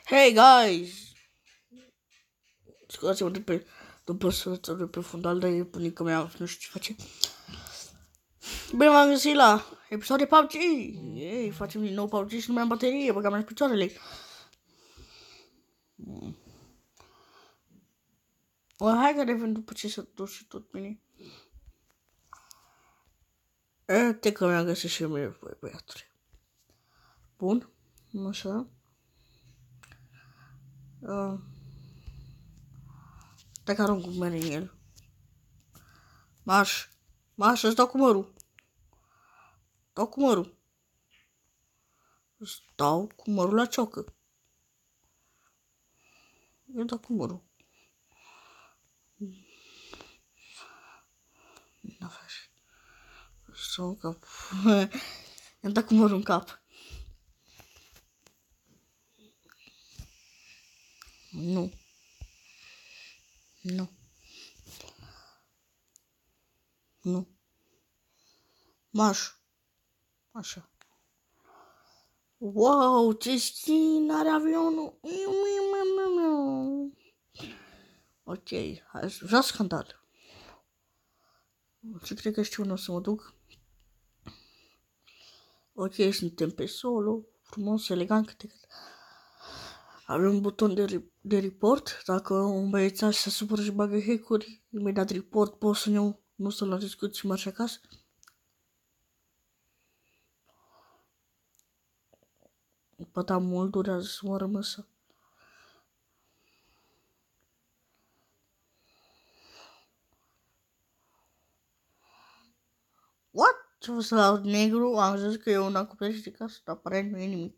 Hey guys! Scuzați-mă după sărăță de pe fundal de bunica mea, nu știu ce face. Bine m-am găsit la episod de PUBG! Ei, facem din nou PUBG și nu mai am baterie, băgam în picioarele. Hai că revin după ce s-a dus și tot bine. Te că mi-am găsit și mie, băiatule. Bun, așa. Stai că arunc cu mere în el. Marș, îți dau cu mărul. Dau cu mărul. Îți dau cu mărul la ciocă. Eu dau cu mărul. Nu faci. Să în cap. I-am dat cu mărul în cap. Nu. Nu. Nu. Marș. Așa. Wow, ce skin are avionul. Ok, hai, vreau scandal. Ce cred că știu unde o să mă duc. Ok, suntem pe solo. Frumos, elegant, câte cât. Avem un buton de report. Dacă un băiețaș se supără și bagă hack-uri, imediat report, pot să nu să-l la discuții și marș acasă. Păta mult durează să mă rămăsă. What? Ce o să la negru? Am zis că e un acoperiș de casă, dar aparent nu e nimic.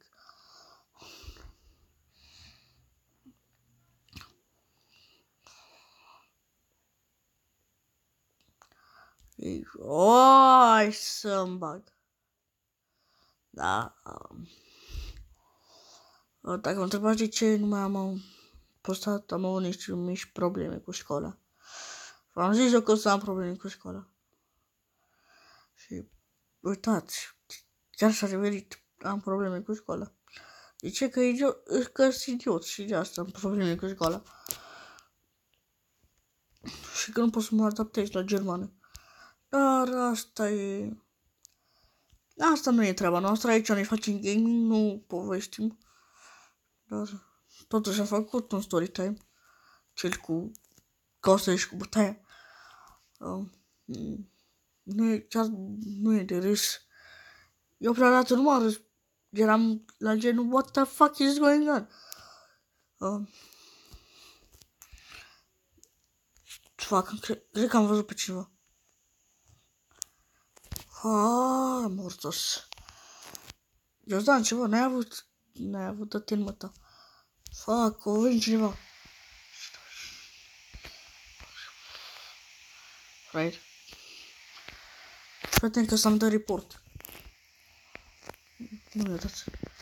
Hai să-mi bag. Da. Dacă mă întrebați de ce nu mai am postat, am avut niște mici probleme cu școala. V-am zis eu că o să am probleme cu școala. Și uitați, chiar s-a reverit, am probleme cu școala. De ce? Că sunt idiot și de asta am probleme cu școala. Și că nu pot să mă adaptez la germană. Dar asta nu e treaba noastră, aici ne facem gaming, nu povestim. Dar totuși am făcut un story time. Cel cu cosele și cu bătaia. Nu e de râs. Eu prea dată nu m-am râs. Eram la genul, what the fuck is going on? Cred că am văzut pe cineva. Mortos. Jordan, ceva, n-ai avut atentă ta. Fuck, o vine cineva. Right. Prieten că să-mi dă report. Nu mi-a dat.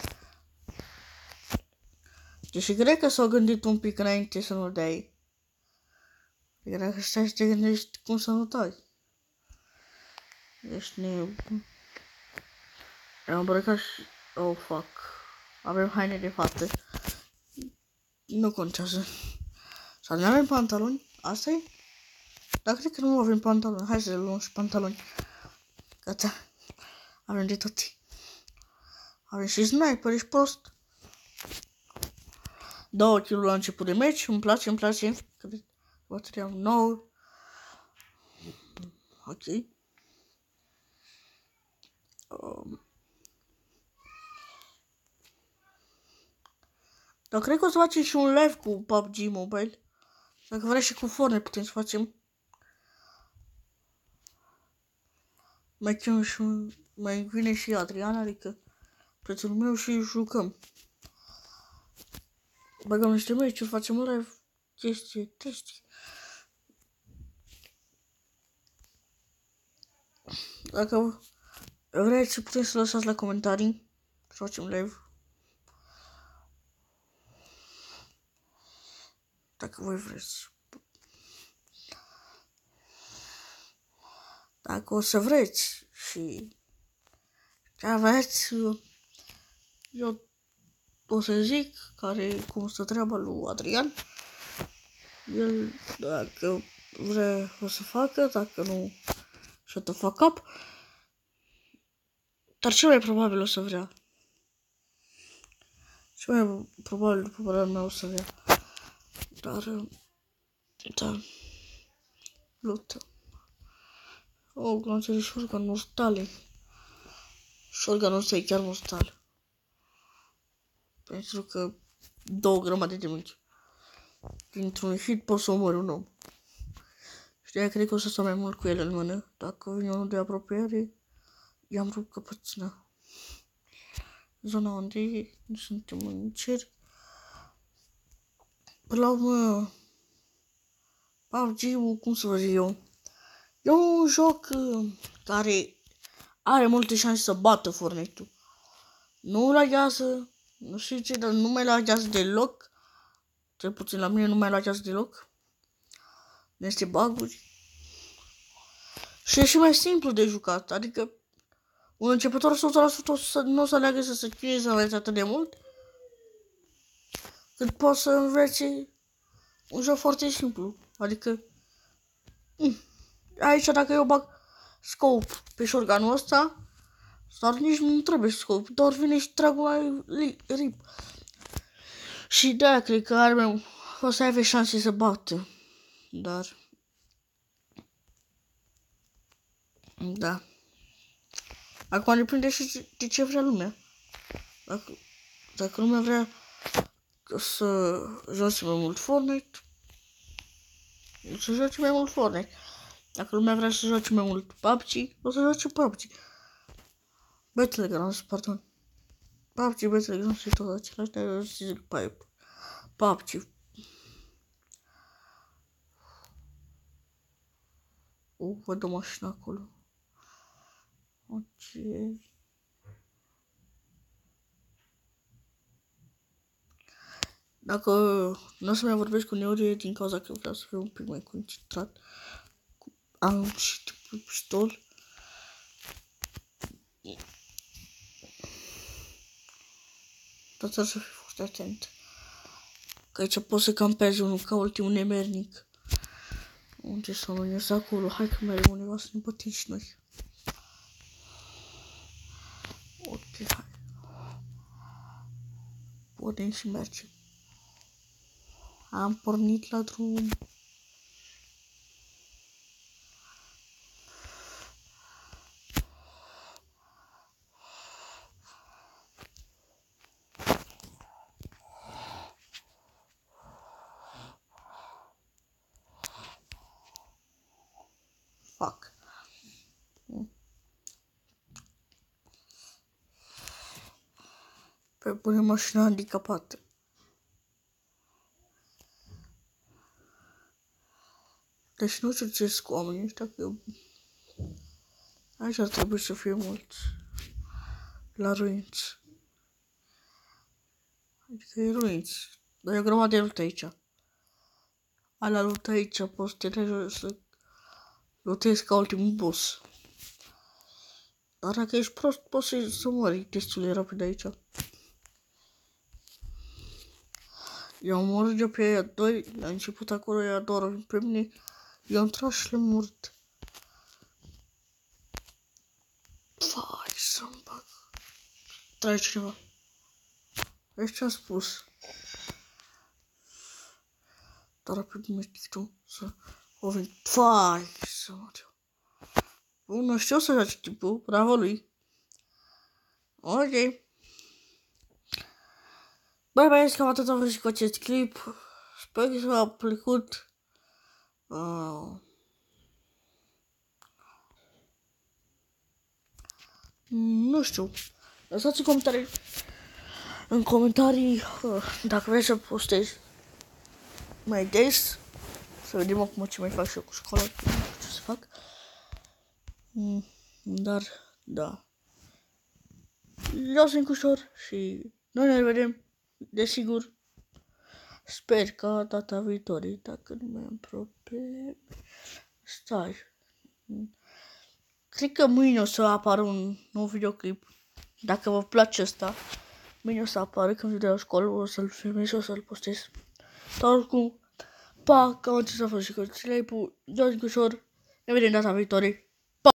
Deci cred că s-au gândit un pic înainte să nu dai. Cred că stai să te gândești cum să nu dai. Ești nebun. Am îmbrăcat și... Oh, fuck. Avem haine de fată. Nu contează. Sau nu avem pantaloni? Asta e? Dar cred că nu avem pantaloni. Hai să le luăm și pantaloni. Gata. Avem de tot. Avem și sniper, ești prost. 2 kg la început de meci. Îmi place. Bateria 9. Ok. Dar cred că o să facem și un live cu PUBG Mobile. Dacă vreți și cu Fortnite putem să facem. Mai vine și Adriana, adică prietenul meu și jucăm. Băgăm niște meciuri, facem live, chestii. Dacă vreți, putem să lăsați la comentarii să facem live. Dacă voi vreți. Dacă o să vreți și ce aveți, eu o să zic cum stă treaba lui Adrian. El, dacă vrea, o să facă, dacă nu, shut the fuck up. Dar cel mai probabil o să vrea. Cel mai probabil, după părerea mea, o să vrea. Dar, da, luptă. O, glanțele șorgan mortale. Șorganul ăsta e chiar mortal. Pentru că 2 grămade de mânci. Dintr-un hit poți să omori un om. Și cred că o să stau mai mult cu el în mână. Dacă vine unul de apropiare, i-am rupt căpățâna. Zona unde suntem în cer. Până la urmă, PUBG-ul, cum să vă zic eu, e un joc care are multe șanse să bată Fortnite-ul. Nu laghează, nu știu ce, dar nu mai laghează deloc. Cel puțin la mine nu mai laghează deloc. Nu este bug-uri. Și e și mai simplu de jucat, adică un începător 100% nu o să aleagă să se chinuie să învețe atât de mult, cât poate să învețe un joc foarte simplu. Adică aici dacă eu bag scope pe shotgun-ul ăsta, dar nici nu trebuie scope, doar vine și trag un rip. Și de-aia cred că o să aibă șanse să bată. Dar da. Acum depinde și de ce vrea lumea. Dacă lumea vrea să joace mai mult Fortnite, să joace mai mult Fortnite. Dacă lumea vrea să joace mai mult PUBG, o să joace PUBG. Battlegrounds, pardon. PUBG, Battlegrounds și tot același, dar eu zic PUBG. Văd o mașină acolo. Ok. Dacă nu o să mai vorbesc cu Neorie din cauza că vreau să fiu un pic mai concentrat. Am și tipul pistol. Dar trebuie să fii foarte atent. Că aici poți să campezi unul ca ultimul nemernic. Unde să nu ies acolo? Hai că mergem undeva să ne bătim și noi. Ok, hai. Putem și mergem. Am pornit la drum. Fuck. Pe pune mașina handicapată. Deci nu știu ce cu oamenii ăștia, că eu... Aici ar trebui să fie mulți. La ruinți. Adică e ruinți. Dar e o grămadă de luptă aici. Ala luptă aici, poți să lutezi ca ultimul boss. Dar dacă ești prost, poți să mori destul de rapid aici. Eu am omorât de pe aia 2, la început acolo ea doar pe mine, eu am tras și le-am murit. Vai, să-mi bag. Trage cineva. Vezi ce-am spus? Dar rapid mergi tu să o vin. Vai, să mă tiu. Bun, nu știu să joace tipul, bravo lui. Ok. Bye, băieți, cam atât am văzut cu acest clip. Sper că v-a plăcut. Nu știu. Lăsați în comentarii dacă vreți să postez mai des. Să vedem acum ce mai fac și eu cu școala. Nu știu ce să fac. Dar, da. Eu sunt ușor și noi ne vedem. Desigur. Sper că data viitoare, dacă nu mai am probleme. Stai. Cred că mâine o să apară un nou videoclip. Dacă vă place ăsta, mâine o să apară când video la școală, o să-l filmez și o să-l postez. Dar oricum, pa, cam acesta a fost și cu George Gușor. Ne vedem data viitoare.